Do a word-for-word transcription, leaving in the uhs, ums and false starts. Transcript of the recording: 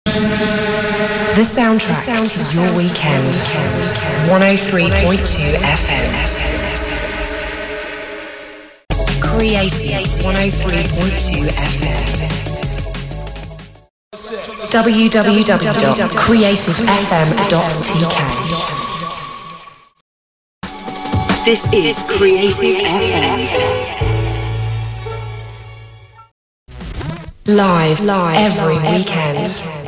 The soundtrack, the soundtrack to your weekend. one oh three point two F M. Creative one oh three point two F M. w w w dot creative f m dot t k. This is Creative F M. Live, live every weekend.